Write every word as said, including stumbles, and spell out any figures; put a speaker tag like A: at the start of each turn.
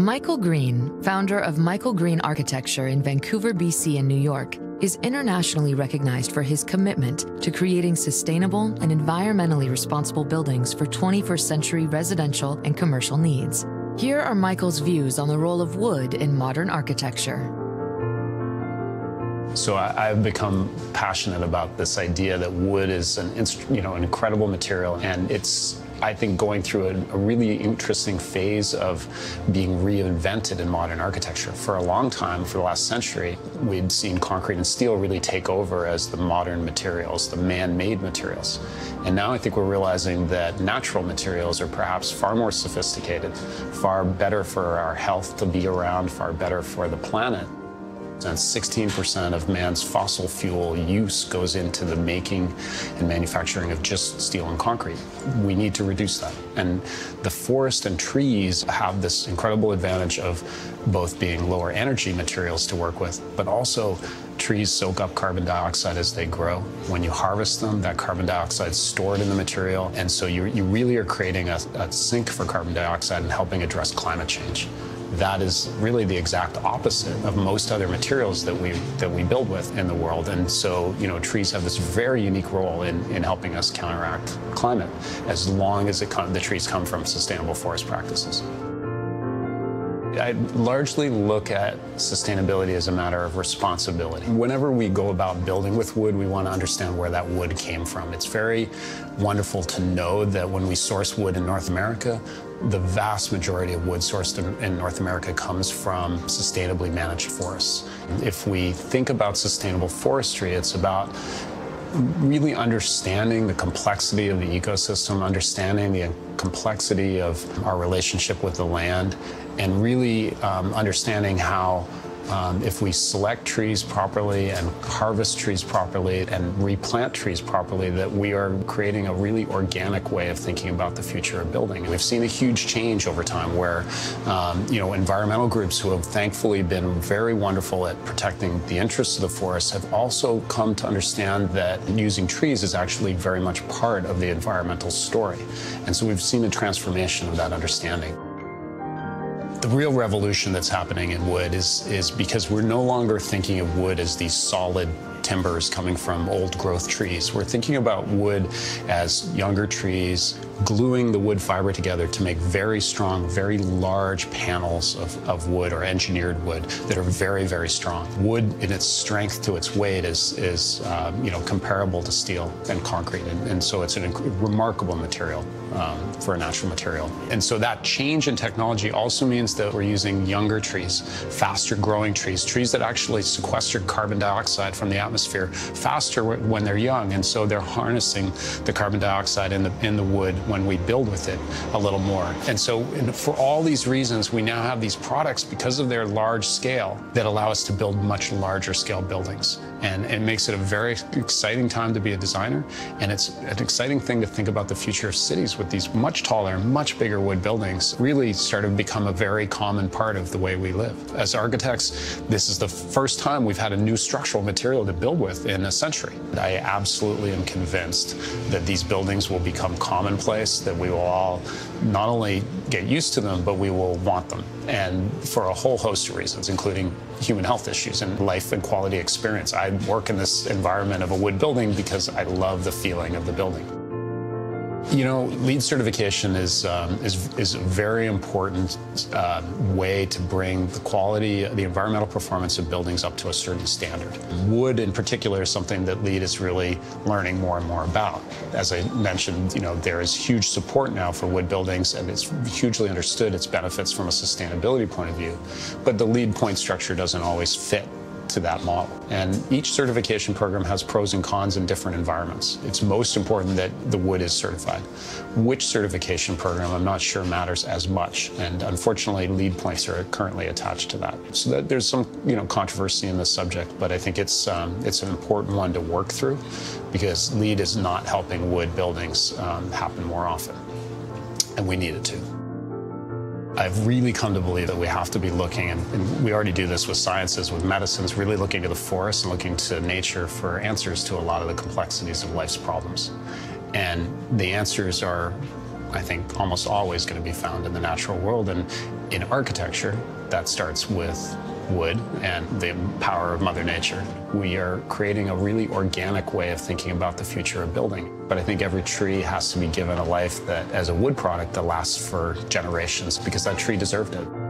A: Michael Green, founder of Michael Green Architecture in Vancouver, B C and New York, is internationally recognized for his commitment to creating sustainable and environmentally responsible buildings for twenty-first century residential and commercial needs. Here are Michael's views on the role of wood in modern architecture.
B: So I, I've become passionate about this idea that wood is an, you know, an incredible material, and it's, I think, going through a, a really interesting phase of being reinvented in modern architecture. For a long time, for the last century, we'd seen concrete and steel really take over as the modern materials, the man-made materials. And now I think we're realizing that natural materials are perhaps far more sophisticated, far better for our health to be around, far better for the planet. And sixteen percent of man's fossil fuel use goes into the making and manufacturing of just steel and concrete. We need to reduce that. And the forest and trees have this incredible advantage of both being lower energy materials to work with, but also trees soak up carbon dioxide as they grow. When you harvest them, that carbon dioxide is stored in the material, and so you, you really are creating a, a sink for carbon dioxide and helping address climate change. That is really the exact opposite of most other materials that we that we build with in the world. And so, you know, trees have this very unique role in, in helping us counteract climate, as long as it come, the trees come from sustainable forest practices. I largely look at sustainability as a matter of responsibility. Whenever we go about building with wood, we want to understand where that wood came from. It's very wonderful to know that when we source wood in North America, the vast majority of wood sourced in, in North America comes from sustainably managed forests. If we think about sustainable forestry, it's about really understanding the complexity of the ecosystem, understanding the complexity of our relationship with the land, and really um, understanding how um, if we select trees properly and harvest trees properly and replant trees properly, that we are creating a really organic way of thinking about the future of building. We've seen a huge change over time where um, you know, environmental groups who have thankfully been very wonderful at protecting the interests of the forest have also come to understand that using trees is actually very much part of the environmental story. And so we've seen a transformation of that understanding. The real revolution that's happening in wood is, is because we're no longer thinking of wood as these solid timbers coming from old growth trees. We're thinking about wood as younger trees, gluing the wood fiber together to make very strong, very large panels of, of wood or engineered wood that are very, very strong. Wood in its strength to its weight is, is um, you know, comparable to steel and concrete, and, and so it's a remarkable material um, for a natural material. And so that change in technology also means that we're using younger trees, faster growing trees, trees that actually sequester carbon dioxide from the atmosphere faster when they're young, and so they're harnessing the carbon dioxide in the in the wood when we build with it a little more. And so for all these reasons, we now have these products, because of their large scale, that allow us to build much larger scale buildings. And it makes it a very exciting time to be a designer, and it's an exciting thing to think about the future of cities with these much taller, much bigger wood buildings really start to become a very common part of the way we live. As architects, this is the first time we've had a new structural material to build with in a century. I absolutely am convinced that these buildings will become commonplace, that we will all not only get used to them, but we will want them, and for a whole host of reasons, including human health issues and life and quality experience. I work in this environment of a wood building because I love the feeling of the building. You know, LEED certification is, um, is, is a very important uh, way to bring the quality, the environmental performance of buildings up to a certain standard. Wood in particular is something that LEED is really learning more and more about. As I mentioned, you know, there is huge support now for wood buildings, and it's hugely understood its benefits from a sustainability point of view. But the LEED point structure doesn't always fit to that model. And each certification program has pros and cons in different environments. It's most important that the wood is certified. Which certification program, I'm not sure matters as much. And unfortunately, LEED points are currently attached to that. So that there's some, you know, controversy in this subject, but I think it's, um, it's an important one to work through, because LEED is not helping wood buildings um, happen more often. And we need it to. I've really come to believe that we have to be looking, and, and we already do this with sciences, with medicines, really looking to the forest and looking to nature for answers to a lot of the complexities of life's problems. And the answers are I think, almost always going to be found in the natural world. And in architecture, that starts with wood and the power of Mother Nature. We are creating a really organic way of thinking about the future of building. But I think every tree has to be given a life that, as a wood product, that lasts for generations, because that tree deserved it.